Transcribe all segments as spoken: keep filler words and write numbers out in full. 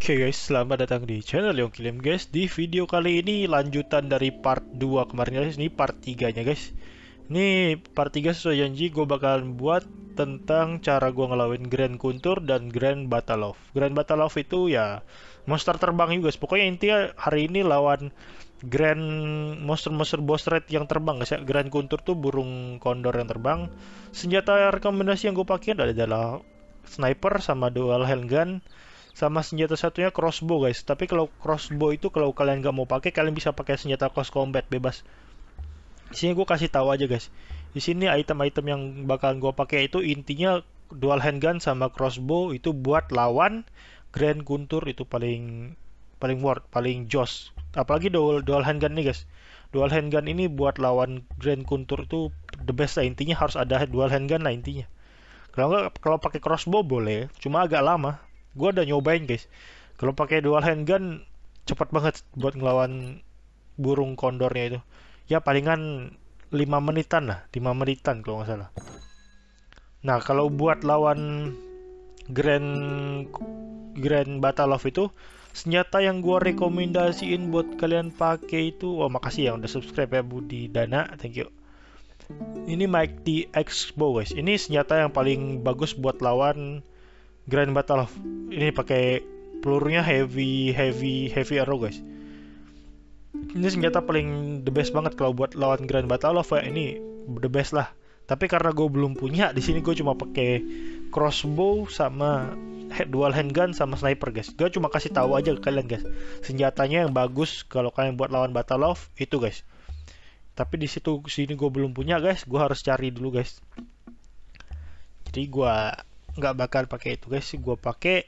Oke guys, selamat datang di channel Yongkilim guys. Di video kali ini lanjutan dari part dua kemarin guys. Ini part tiga nya guys. Ini part tiga sesuai janji gue bakalan buat tentang cara gue ngelawan Grand Kuntur dan Grand Batalov. Grand Batalov itu ya monster terbang juga guys. Pokoknya intinya hari ini lawan Grand monster-monster boss raid yang terbang guys ya. Grand Kuntur tuh burung kondor yang terbang. Senjata rekomendasi yang gue pakai adalah sniper sama dual handgun. Sama senjata satunya crossbow guys. Tapi kalau crossbow itu kalau kalian nggak mau pakai, kalian bisa pakai senjata close combat bebas. Di sini gue kasih tahu aja guys. Di sini item-item yang bakalan gue pakai itu intinya dual handgun sama crossbow itu buat lawan Grand Kuntur itu paling paling worth, paling joss. Apalagi dual dual handgun nih guys. Dual handgun ini buat lawan Grand Kuntur itu the best lah. Intinya harus ada dual handgun lah intinya. Kalau nggak, kalau pakai crossbow boleh, cuma agak lama. Gue udah nyobain guys. Kalau pakai dual handgun cepat banget buat ngelawan burung kondornya itu. Ya palingan lima menitan lah, lima menitan kalau nggak salah. Nah, kalau buat lawan Grand Grand Batalov itu senjata yang gue rekomendasiin buat kalian pakai itu, oh makasih ya udah subscribe ya Budi Dana, thank you. Ini Mighty X Bow guys. Ini senjata yang paling bagus buat lawan Grand Batalov. Ini pakai pelurunya heavy heavy heavy arrow guys. Ini senjata paling the best banget kalau buat lawan Grand Batalov ya. Ini the best lah. Tapi karena gue belum punya, di sini gue cuma pakai crossbow sama dual handgun sama sniper guys. Gue cuma kasih tahu aja ke kalian guys. Senjatanya yang bagus kalau kalian buat lawan Batalov itu guys. Tapi di situ sini gue belum punya guys. Gue harus cari dulu guys. Jadi gue nggak bakal pakai itu guys. Gue pakai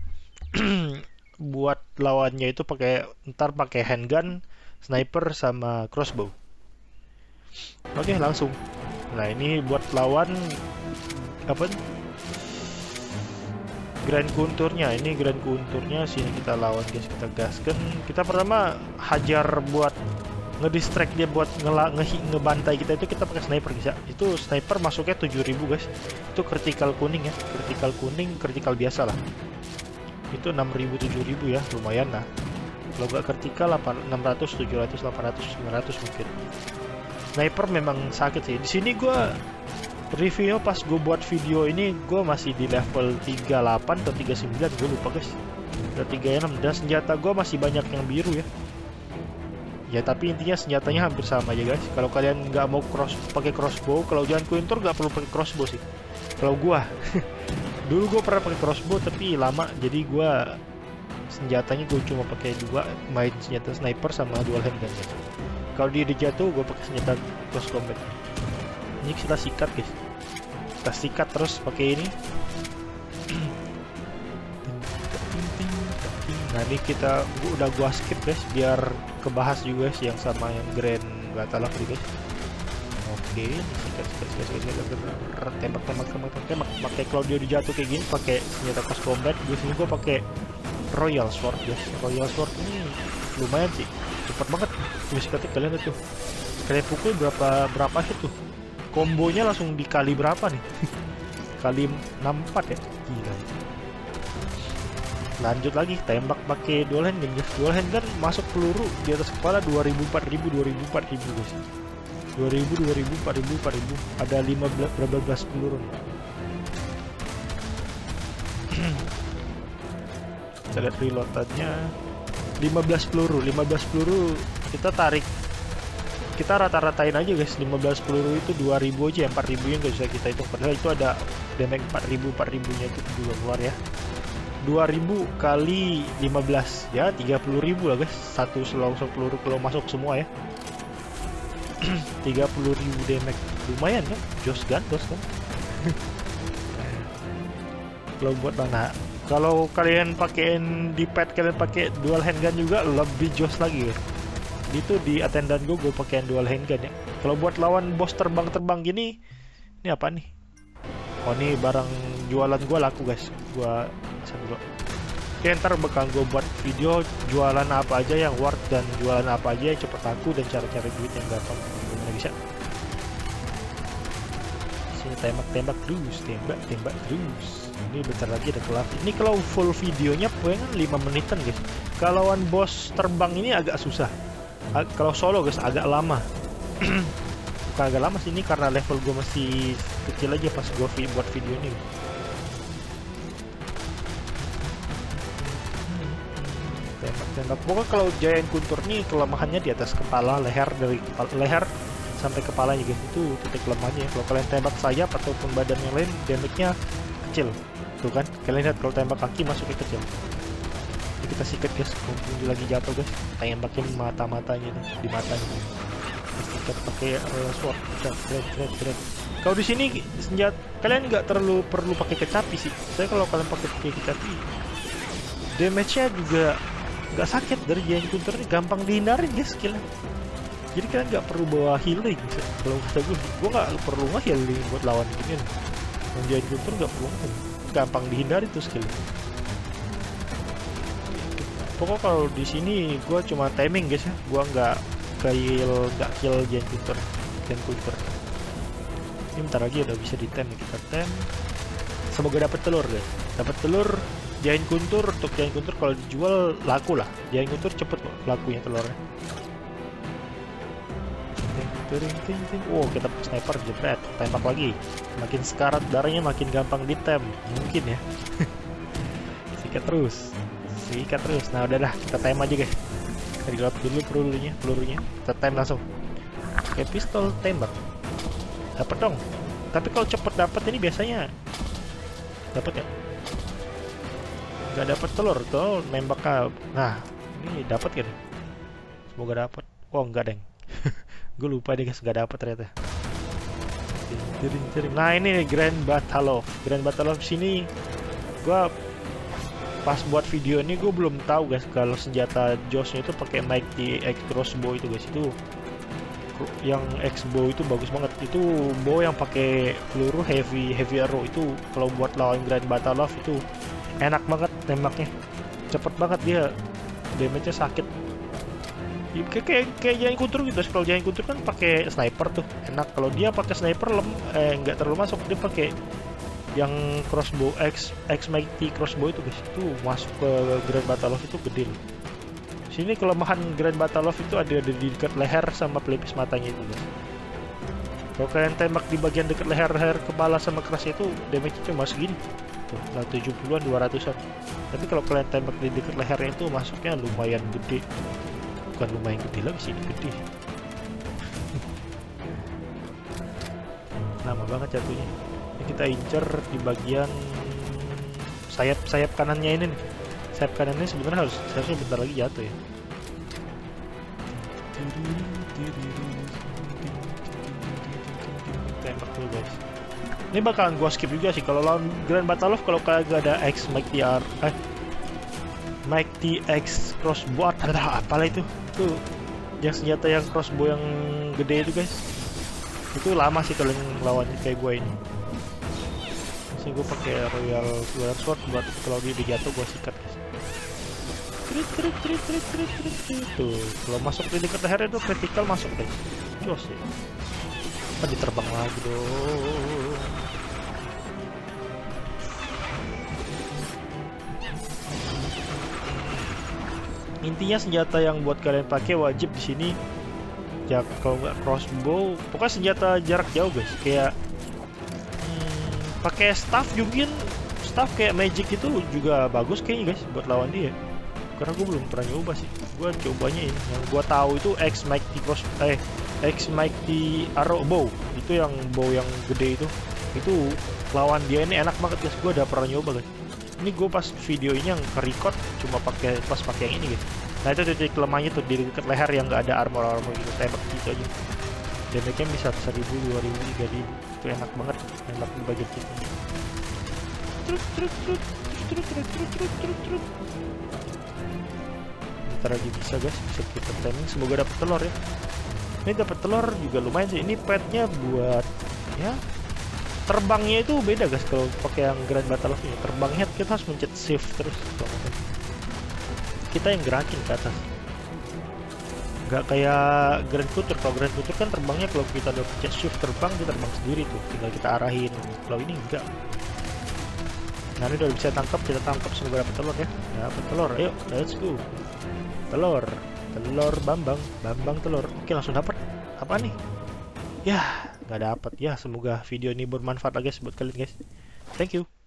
buat lawannya itu pakai ntar pakai handgun, sniper sama crossbow. Oke langsung. Nah ini buat lawan apa? Grand Kunturnya. Ini Grand Kunturnya sini kita lawan guys. Kita gaskan. Kita pertama hajar buat ngedistract dia buat ngela nge ngebantai kita itu kita pakai sniper guys ya. Itu sniper masuknya tujuh ribu guys. Itu critical kuning ya. Critical kuning, critical biasa lah. Itu enam ribu tujuh ribu ya, lumayan lah. Kalau nggak critical enam ratus, tujuh ratus, delapan ratus, sembilan ratus mungkin. Sniper memang sakit sih. Di sini gua review pas gue buat video ini gue masih di level tiga puluh delapan atau tiga puluh sembilan, gue lupa guys. Udah tiga puluh enam dan senjata gue masih banyak yang biru ya. Ya tapi intinya senjatanya hampir sama aja guys. Kalau kalian nggak mau cross pakai crossbow, kalau Grand Kuntur nggak perlu pakai crossbow sih. Kalau gua, dulu gua pernah pakai crossbow tapi lama, jadi gua senjatanya gue cuma pakai dua, main senjata sniper sama dual handgun guys. Kalau dia jatuh, gua pakai senjata close combat. Ini kita sikat guys. Kita sikat terus pakai ini. Nah ini kita gua, udah gua skip guys biar kebahas juga guys yang sama yang Grand Batalov nih guys. Oke, sikat sikat sikat sikat sikat tembak tembak tembak tembak. Pakai kalau dia dijatuh kayak gini pakai senjata close combat. Biasanya gua pakai Royal Sword guys. Royal Sword ini lumayan sih, cepat banget. Bisa ketik kalian tuh. Kalian pukul berapa berapa hit tuh? Kombonya langsung dikali berapa nih? Kali enam puluh empat ya. Gila. Lanjut lagi tembak pakai dual handgun guys. Dual handgun masuk peluru di atas kepala dua ribu, empat ribu, dua ribu, empat ribu guys. dua ribu, dua ribu, empat ribu, empat ribu. Ada lima belas berapa belas peluru nih. Kita lihat reloadannya lima belas peluru, lima belas peluru kita tarik. Kita rata-ratain aja guys, lima belas peluru itu dua ribu aja, empat ribu nya nggak bisa kita hitung. Padahal itu ada damage empat ribu, empat ribu nya itu juga keluar ya. dua ribu kali lima belas ya tiga puluh ribu lah guys. Satu selongsong peluru kalau masuk semua ya. tiga puluh ribu damage. Lumayan kan? Jos gantos kan? Kalau buat mana? Kalau kalian pakein di pad, kalian pakai dual handgun juga lebih jos lagi guys. Itu di attendant gue gue pakein dual handgun ya. Kalau buat lawan bos terbang-terbang gini, ini apa nih? Oh ini barang jualan gue laku guys. Gua dulu. Oke, ntar bakal gue buat video jualan apa aja yang worth dan jualan apa aja yang cepet laku dan cara-cara duit yang gampang. Nggak bisa. Sini tembak-tembak terus, tembak-tembak terus. Ini bentar lagi ada kelar. Ini kalau full videonya pengen lima menitan guys. Kalau lawan bos terbang ini agak susah. Ag kalau solo guys agak lama. Bukan agak lama sih, ini karena level gue masih kecil aja pas gue vi buat video ini. Tembak-tembak. Pokoknya kalau Giant Guntur nih kelemahannya di atas kepala, leher, dari kepala, leher sampai kepalanya guys, itu titik lemahnya. Kalau kalian tembak sayap ataupun badan yang lain, damage-nya kecil. Tuh kan, kalian lihat kalau tembak kaki masuknya kecil. Jadi kita sikat guys, kalau lagi jatuh guys, tembakin mata-matanya nih, di matanya. Sikat pakai uh, sword, keren, keren, keren. Kalau di sini senjata kalian nggak terlalu perlu pakai kecapi sih. Saya kalau kalian pakai pakai kecapi, damage-nya juga nggak sakit. Dari Giant Guntur ini gampang dihindarin guys skillnya. Jadi kalian nggak perlu bawa healing. Kalau kata gue, gue nggak perlu nge-healing buat lawan gini. Yang Giant Guntur nggak perlu, gampang dihindari tuh skillnya. Pokoknya kalau di sini gue cuma timing guys ya, gue nggak kill nggak kill Giant Guntur, Giant Guntur. Ini bentar lagi udah bisa di tem, kita tem. Semoga dapat telur guys, dapat telur. Giant Guntur, untuk Giant Guntur kalau dijual laku lah. Giant Guntur cepet kok lakunya telurnya. Oh, kita sniper jepret, tembak lagi. Makin sekarat darahnya makin gampang ditem, mungkin ya. Sikat terus, sikat terus. Nah udah dah, kita tem aja guys. Kita gelap dulu pelurunya, pelurunya. Kita tem langsung. Kayak pistol tembak. Dapat dong. Tapi kalau cepet dapat ini biasanya dapat ya. Gak dapat telur tuh nembak ke. Nah ini dapat kan? Semoga dapat. Oh enggak deng. Gue lupa deh guys, gak dapat ternyata. Nah ini Grand Batalov. Grand Batalov sini gue pas buat video ini gue belum tahu guys kalau senjata Joshnya itu pakai Mighty X crossbow itu guys. Itu yang X bow itu bagus banget. Itu bow yang pakai peluru heavy heavy arrow. Itu kalau buat lawan Grand Batalov itu enak banget tembaknya, cepet banget dia, damage-nya sakit. Kayak kayak kayak Giant Guntur gitu. Kalau Giant Guntur kan pakai sniper tuh enak. Kalau dia pakai sniper lem eh nggak terlalu masuk. Dia pakai yang crossbow X X Mighty crossbow itu guys. Itu masuk ke Grand Batalov itu gede loh. Sini kelemahan Grand Batalov itu ada di dekat leher sama pelipis matanya itu guys. Kalau kalian tembak di bagian dekat leher, leher kepala sama kerasnya itu damage-nya cuma segini. Tuh, tujuh puluhan, dua ratusan. Tapi kalau kalian tembak di dekat lehernya itu masuknya lumayan gede. Bukan lumayan gede lagi sih, gede. Lama banget jatuhnya. Ini kita incer di bagian sayap-sayap kanannya ini nih. Sayap kanannya sebenarnya harus harusnya bentar lagi jatuh ya. Tembak dulu guys. Ini bakalan gua skip juga sih kalau lawan Grand Batalov. Kalau kagak ada X Mighty R eh Mighty X crossbow ada apalah itu tuh yang senjata yang crossbow yang gede itu guys. Itu lama sih kalau lawannya kayak gue ini. Sini gue pakai Royal Royal Sword buat kalau dia jatuh gue sikat guys. Trit trit trit trit trit trit trit. Tuh kalau masuk di dekat leher itu critical masuk deh. Jos ya. Apa diterbang lagi dong. Intinya senjata yang buat kalian pakai wajib di sini ya, kalau nggak crossbow, pokoknya senjata jarak jauh guys. Kayak hmm, pakai staff juga, staff kayak magic itu juga bagus kayaknya guys buat lawan dia. Karena gue belum pernah nyoba sih. Gue cobanya ini, yang gue tahu itu X Mighty cross, eh X Mighty arrow bow. Itu yang bow yang gede itu. Itu lawan dia ini enak banget guys. Gue udah pernah nyoba guys. Ini gue pas video ini yang ke-record cuma pakai pas pakai yang ini gitu. Nah itu titik lemahnya tuh di dekat leher yang nggak ada armor armor gitu, tembak gitu aja. Damage-nya bisa seribu, dua ribu, tiga ribu. Itu enak banget tembak di bagian situ. Truk truk truk truk truk truk truk truk truk. Ntar lagi bisa guys, bisa kita timing. Semoga dapat telur ya. Ini dapat telur juga lumayan sih. Ini petnya buat ya terbangnya itu beda guys kalau pakai yang Grand Batalov ini. Terbangnya kita harus mencet shift terus. Kita yang gerakin ke atas. Nggak kayak Grand Futur. Kalau Grand Futur kan terbangnya kalau kita udah pencet shift terbang, dia terbang sendiri tuh, tinggal kita arahin. Kalau ini enggak. Nah ini udah bisa tangkap, kita tangkap, semoga dapat telur ya. Dapat telur, ayo let's go. Telur, telur Bambang, Bambang telur. Oke langsung dapat. Apa nih? Ya nggak dapat ya. Semoga video ini bermanfaat lah guys buat kalian guys. Thank you.